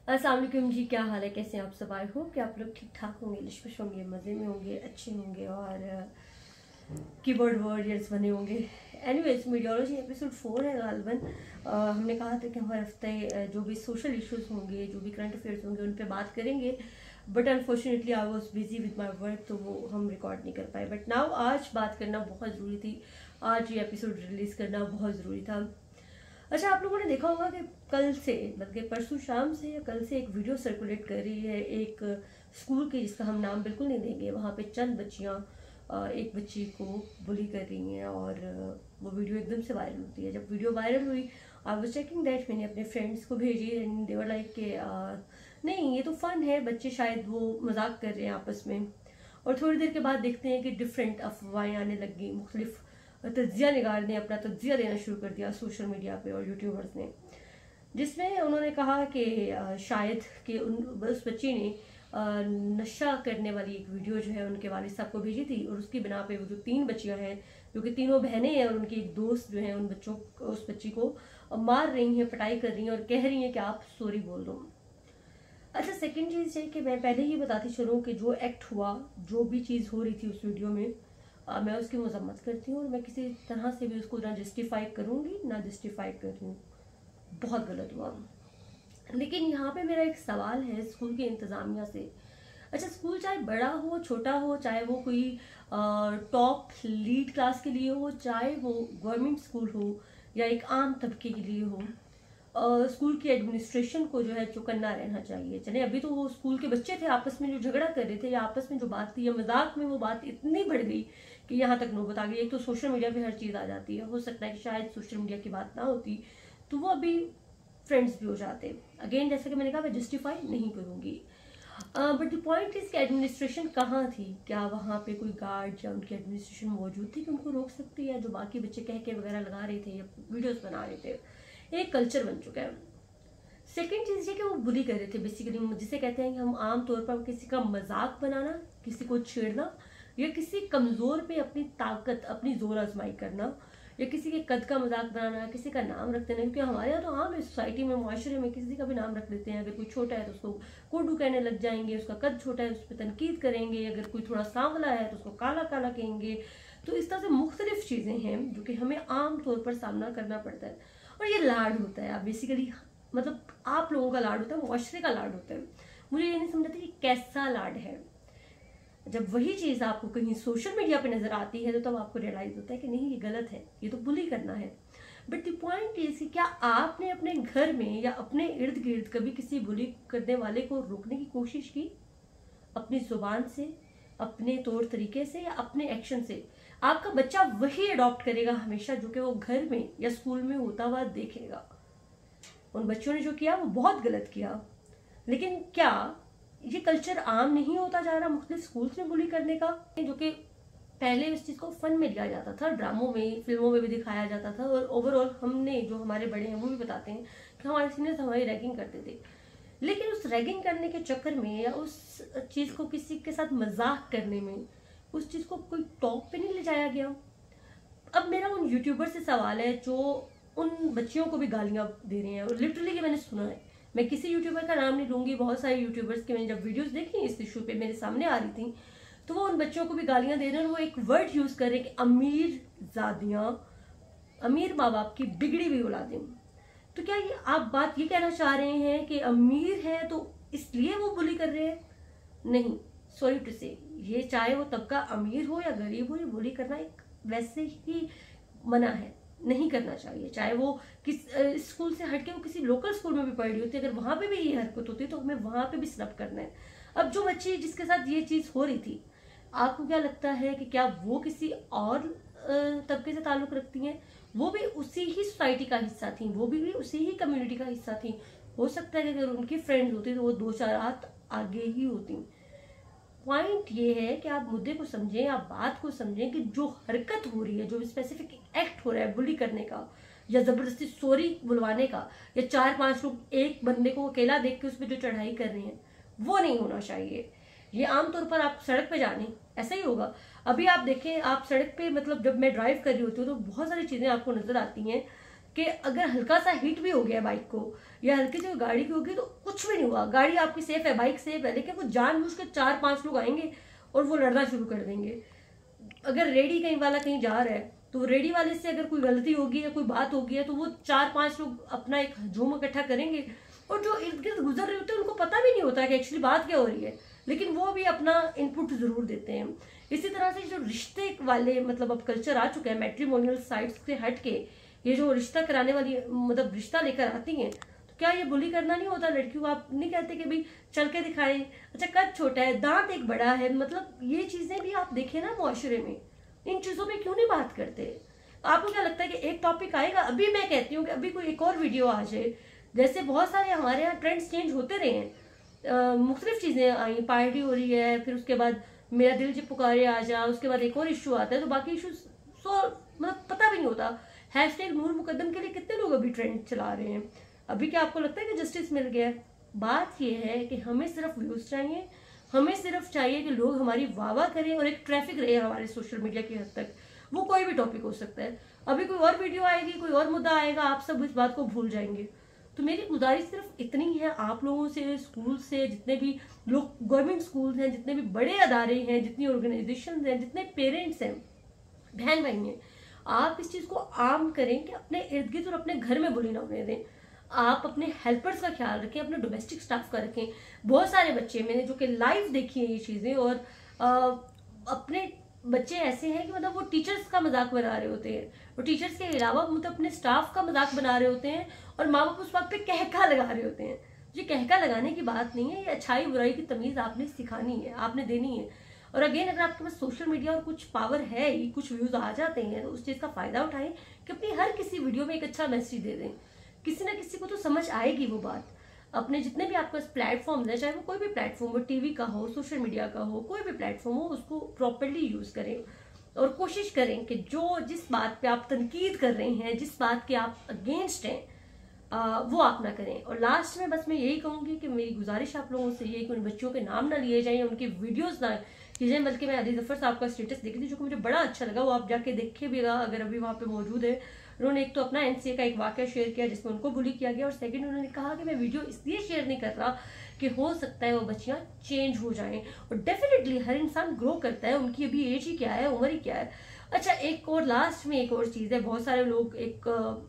अस्सलाम वालेकुम जी, क्या हाल है, कैसे हैं आप सब। आई होप कि आप लोग ठीक ठाक होंगे, लिशपश होंगे, मज़े में होंगे, अच्छे होंगे और कीबोर्ड वॉरियर्स बने होंगे। एनीवेज, मीडियोलॉजी एपिसोड 4 है गालबन। हमने कहा था कि हर हफ्ते जो भी सोशल इश्यूज होंगे, जो भी करंट अफेयर्स होंगे, उन पर बात करेंगे। But unfortunately I was busy with my work, तो वो हम रिकॉर्ड नहीं कर पाए। बट नाउ आज बात करना बहुत ज़रूरी थी, आज ये एपिसोड रिलीज़ करना बहुत ज़रूरी था। अच्छा, आप लोगों ने देखा होगा कि कल से, बल्कि परसों शाम से या कल से एक वीडियो सर्कुलेट कर रही है एक स्कूल की, जिसका हम नाम बिल्कुल नहीं देंगे। वहाँ पे चंद बच्चियाँ एक बच्ची को बुली कर रही हैं और वो वीडियो एकदम से वायरल होती है। जब वीडियो वायरल हुई, आई वाज चेकिंग दैट, मैंने अपने फ्रेंड्स को भेजी एंड दे वर लाइक के नहीं, ये तो फन है, बच्चे शायद वो मजाक कर रहे हैं आपस में। और थोड़ी देर के बाद देखते हैं कि डिफरेंट अफवाहें आने लग गई। मुख्तलिफ तज्जिया निगार ने अपना तज्जिया देना शुरू कर दिया सोशल मीडिया पे और यूट्यूबर्स ने, जिसमें उन्होंने कहा कि शायद कि उस बच्ची ने नशा करने वाली एक वीडियो जो है उनके वालिद साहब को भेजी थी, और उसकी बिना पे वो जो 3 बच्चियां हैं, जो कि तीनों बहनें हैं, और उनकी एक दोस्त जो है उस बच्ची को मार रही हैं, पिटाई कर रही हैं और कह रही हैं कि आप सॉरी बोल दो। अच्छा, सेकंड चीज़ है कि मैं पहले ही बताती चलूँ कि जो एक्ट हुआ, जो भी चीज़ हो रही थी उस वीडियो में, मैं उसकी मजम्मत करती हूँ और मैं किसी तरह से भी उसको ना जस्टिफाई करूँगी ना जस्टिफाई करूँ। बहुत गलत हुआ। लेकिन यहाँ पे मेरा एक सवाल है स्कूल की इंतज़ामिया से। अच्छा, स्कूल चाहे बड़ा हो छोटा हो, चाहे वो कोई टॉप लीड क्लास के लिए हो, चाहे वो गवर्नमेंट स्कूल हो या एक आम तबके के लिए हो, स्कूल की एडमिनिस्ट्रेशन को जो है चौकन्ना रहना चाहिए। चले, अभी तो वो स्कूल के बच्चे थे आपस में जो झगड़ा कर रहे थे, या आपस में जो बात थी, या मजाक में वो बात इतनी बढ़ गई कि यहाँ तक नौबत आ गई। एक तो सोशल मीडिया पे हर चीज़ आ जाती है, हो सकता है कि शायद सोशल मीडिया की बात ना होती तो वो अभी फ्रेंड्स भी हो जाते। अगेन, जैसा कि मैंने कहा, मैं जस्टिफाई नहीं करूँगी, बट द पॉइंट इज कि एडमिनिस्ट्रेशन कहाँ थी? क्या वहाँ पे कोई गार्ड या उनकी एडमिनिस्ट्रेशन मौजूद थी कि उनको रोक सकती है? जो बाकी बच्चे कह के वगैरह लगा रहे थे या वीडियोस बना रहे थे, एक कल्चर बन चुका है। सेकेंड चीज़ ये कि वो बुली कर रहे थे बेसिकली, जिसे कहते हैं कि हम आम तौर पर किसी का मजाक बनाना, किसी को छेड़ना, या किसी कमज़ोर पे अपनी ताकत, अपनी जोर आजमाई करना, या किसी के कद का मजाक बनाना, किसी का नाम रख देना। क्योंकि हमारे यहाँ तो आम है, सोसाइटी में, मुआशरे में किसी का भी नाम रख देते हैं। अगर कोई छोटा है तो उसको कोडू कहने लग जाएंगे, उसका कद छोटा है उस पर तनकीद करेंगे, अगर कोई थोड़ा सांवला है तो उसको काला काला कहेंगे। तो इस तरह से मुख्तलिफ चीज़ें हैं जो कि हमें आम तौर पर सामना करना पड़ता है। और ये लाड होता है, आप बेसिकली मतलब आप लोगों का लाड होता है, मुआशरे का लाड होता है। मुझे ये नहीं समझ आती कि कैसा लाड है। जब वही चीज़ आपको कहीं सोशल मीडिया पे नजर आती है तो तब आपको रियलाइज होता है कि नहीं, ये गलत है, ये तो बुली करना है। बट द पॉइंट इज कि क्या आपने अपने घर में या अपने इर्द गिर्द कभी किसी बुली करने वाले को रोकने की कोशिश की? अपनी जुबान से, अपने तौर तरीके से, या अपने एक्शन से? आपका बच्चा वही अडॉप्ट करेगा हमेशा जो कि वो घर में या स्कूल में होता हुआ देखेगा। उन बच्चों ने जो किया वो बहुत गलत किया, लेकिन क्या ये कल्चर आम नहीं होता जा रहा मुख्तलिफ स्कूल्स में बुली करने का? जो कि पहले इस चीज़ को फन में लिया जाता था, ड्रामों में, फिल्मों में भी दिखाया जाता था, और ओवरऑल हमने, जो हमारे बड़े हैं वो भी बताते हैं कि हमारे सीनियर्स हमारी रैगिंग करते थे। लेकिन उस रैगिंग करने के चक्कर में या उस चीज़ को किसी के साथ मजाक करने में उस चीज़ को कोई टॉप पे नहीं ले जाया गया। अब मेरा उन यूट्यूबर से सवाल है जो उन बच्चियों को भी गालियाँ दे रहे हैं, और लिटरली ये मैंने सुना है। मैं किसी यूट्यूबर का नाम नहीं लूंगी, बहुत सारे यूट्यूबर्स की मैंने जब वीडियोस देखी इस इशू पे मेरे सामने आ रही थी, तो वो उन बच्चों को भी गालियां दे रहे हैं, और वो एक वर्ड यूज कर रहे हैं कि अमीर जादियां, अमीर माँ बाप की बिगड़ी हुई औलादें। तो क्या ये आप बात ये कहना चाह रहे हैं कि अमीर है तो इसलिए वो बुली कर रहे हैं? नहीं, सॉरी टू से, ये चाहे वो तबका अमीर हो या गरीब हो, ये बुली करना एक वैसे ही मना है, नहीं करना चाहिए। चाहे वो किस स्कूल से हटके वो किसी लोकल स्कूल में भी पढ़ रही होती है, अगर वहां पे भी ये हरकत होती है तो हमें वहां पे भी स्नप करना है। अब जो बच्ची जिसके साथ ये चीज हो रही थी, आपको क्या लगता है कि क्या वो किसी और तबके से ताल्लुक रखती हैं? वो भी उसी ही सोसाइटी का हिस्सा थी, वो भी उसी ही कम्युनिटी का हिस्सा थी। हो सकता है कि अगर उनकी फ्रेंड्स होती तो वो 2-4 हाथ आगे ही होती। पॉइंट ये है कि आप मुद्दे को समझें, आप बात को समझें कि जो हरकत हो रही है, जो स्पेसिफिक एक्ट हो रहा है बुली करने का या जबरदस्ती सॉरी बुलवाने का, या 4-5 लोग एक बंदे को अकेला देख के उस पर जो चढ़ाई कर रहे हैं, वो नहीं होना चाहिए। ये आमतौर पर आप सड़क पे जाने ऐसा ही होगा। अभी आप देखें, आप सड़क पे, मतलब जब मैं ड्राइव कर रही होती हूँ तो बहुत सारी चीजें आपको नजर आती हैं कि अगर हल्का सा हिट भी हो गया बाइक को या हल्की सी गाड़ी की होगी तो कुछ भी नहीं हुआ, गाड़ी आपकी सेफ है, बाइक सेफ है, लेकिन वो जानबूझ के 4-5 लोग आएंगे और वो लड़ना शुरू कर देंगे। अगर रेडी कहीं वाला कहीं जा रहा है तो रेडी वाले से अगर कोई गलती होगी या कोई बात होगी है तो वो 4-5 लोग अपना एक हजूम इकट्ठा करेंगे और जो इर्द गिर्द गुजर रहे होते हैं उनको पता भी नहीं होता कि एक्चुअली बात क्या हो रही है, लेकिन वो भी अपना इनपुट जरूर देते हैं। इसी तरह से जो रिश्ते वाले मतलब अब कल्चर आ चुका है, मैट्रिमोनियल साइट्स से हट के ये जो रिश्ता कराने वाली मतलब रिश्ता लेकर आती हैं, तो क्या ये बुली करना नहीं होता लड़कियों? आप नहीं कहते कि भाई चल के दिखाएं, अच्छा कद छोटा है, दांत एक बड़ा है, मतलब ये चीजें भी आप देखें ना मुआशरे में, इन चीजों पे क्यों नहीं बात करते? आपको क्या लगता है कि एक टॉपिक आएगा? अभी मैं कहती हूँ कि अभी कोई एक और वीडियो आ जाए, जैसे बहुत सारे हमारे यहाँ ट्रेंड्स चेंज होते रहे हैं, मुख्तलिफ चीजें आई, पार्टी हो रही है, फिर उसके बाद मेरा दिल जब पुकारे आ जा, उसके बाद एक और इशू आता है, तो बाकी इशू मतलब पता भी नहीं होता। हैशटैग नूर मुकद्दम के लिए कितने लोग अभी ट्रेंड चला रहे हैं। अभी क्या आपको लगता है कि जस्टिस मिल गया? बात यह है कि हमें सिर्फ व्यूज चाहिए, हमें सिर्फ चाहिए कि लोग हमारी वाह वाह करें और एक ट्रैफिक रहे हमारे सोशल मीडिया की हद तक। वो कोई भी टॉपिक हो सकता है, अभी कोई और वीडियो आएगी, कोई और मुद्दा आएगा, आप सब इस बात को भूल जाएंगे। तो मेरी गुजारिश सिर्फ इतनी है आप लोगों से, स्कूल से, जितने भी लोग गवर्नमेंट स्कूल हैं, जितने भी बड़े अदारे हैं, जितनी ऑर्गेनाइजेशन हैं, जितने पेरेंट्स हैं, बहन भाई हैं, आप इस चीज को आम करें कि अपने इर्द गिर्द और अपने घर में बुली ना होने दें। आप अपने हेल्पर्स का ख्याल रखें, अपने डोमेस्टिक स्टाफ का रखें। बहुत सारे बच्चे मैंने जो कि लाइव देखी है ये चीजें, और अपने बच्चे ऐसे हैं कि मतलब वो टीचर्स का मजाक बना रहे होते हैं, और टीचर्स के अलावा मतलब अपने स्टाफ का मजाक बना रहे होते हैं, और माँ बाप उस बात पे कहका लगा रहे होते हैं। ये कहका लगाने की बात नहीं है, ये अच्छाई बुराई की तमीज आपने सिखानी है, आपने देनी है। और अगेन अगर आपके पास सोशल मीडिया और कुछ पावर है ही, कुछ व्यूज आ जाते हैं, तो उस चीज का फायदा उठाएं कि अपनी हर किसी वीडियो में एक अच्छा मैसेज दे दें। किसी ना किसी को तो समझ आएगी वो बात। अपने जितने भी आपके पास प्लेटफॉर्म है, चाहे वो कोई भी प्लेटफॉर्म हो, टीवी का हो, सोशल मीडिया का हो, कोई भी प्लेटफॉर्म हो, उसको प्रॉपरली यूज करें और कोशिश करें कि जिस बात पे आप तनकीद कर रहे हैं, जिस बात के आप अगेंस्ट हैं, वो आप ना करें। और लास्ट में बस मैं यही कहूंगी कि मेरी गुजारिश आप लोगों से ये कि उन बच्चों के नाम ना लिए जाएं, उनकी वीडियोस ना की जाए, बल्कि मैं अली जफर साहब का स्टेटस देखी थी जो कि मुझे बड़ा अच्छा लगा, वो आप जाके देखे भी अगर अभी वहां पे मौजूद है। उन्होंने एक तो अपना एनसीए का एक वाकया शेयर किया जिसमें उनको बुली किया गया, और सेकंड उन्होंने कहा कि मैं वीडियो इसलिए शेयर नहीं कर रहा कि हो सकता है वो बच्चियां चेंज हो जाएं, और डेफिनेटली हर इंसान ग्रो करता है, उनकी अभी एज ही क्या है, उम्र ही क्या है। अच्छा एक और लास्ट में एक और चीज है, बहुत सारे लोग एक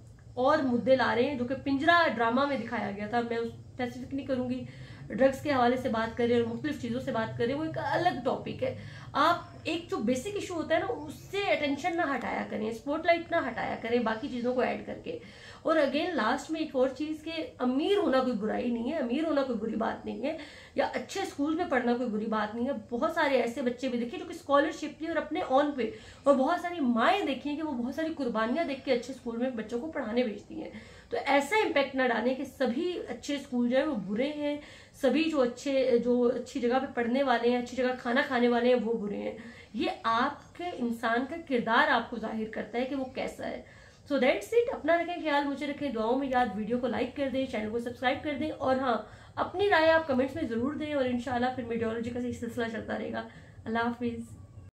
और मुद्दे ला रहे हैं जो कि पिंजरा ड्रामा में दिखाया गया था, मैं उस स्पेसिफिक नहीं करूंगी, ड्रग्स के हवाले से बात करें और मुख्तलिफ चीजों से बात करें, वो एक अलग टॉपिक है। आप एक जो बेसिक इशू होता है ना, उससे अटेंशन ना हटाया करें, स्पॉटलाइट ना हटाया करें बाकी चीजों को ऐड करके। और अगेन लास्ट में एक और चीज के अमीर होना कोई बुराई नहीं है, अमीर होना कोई बुरी बात नहीं है, या अच्छे स्कूल में पढ़ना कोई बुरी बात नहीं है। बहुत सारे ऐसे बच्चे भी देखिए जो कि स्कॉलरशिप पे और अपने ऑन पे, और बहुत सारी माएँ देखिए कि वो बहुत सारी कुर्बानियां देख के अच्छे स्कूल में बच्चों को पढ़ाने भेजती हैं। तो ऐसा इम्पैक्ट ना डालें कि सभी अच्छे स्कूल जो है वो बुरे हैं, सभी जो अच्छी जगह पे पढ़ने वाले हैं, अच्छी जगह खाना खाने वाले हैं, वो बुरे हैं। ये आपके इंसान का किरदार आपको जाहिर करता है कि वो कैसा है। So that's it. अपना रखें ख्याल, मुझे रखें दुआओं में याद। वीडियो को लाइक कर दें, चैनल को सब्सक्राइब कर दें, और हाँ अपनी राय आप कमेंट्स में जरूर दें, और इंशाल्लाह फिर मीडियोलॉजी का सिलसिला चलता रहेगा। अल्लाह हाफिज।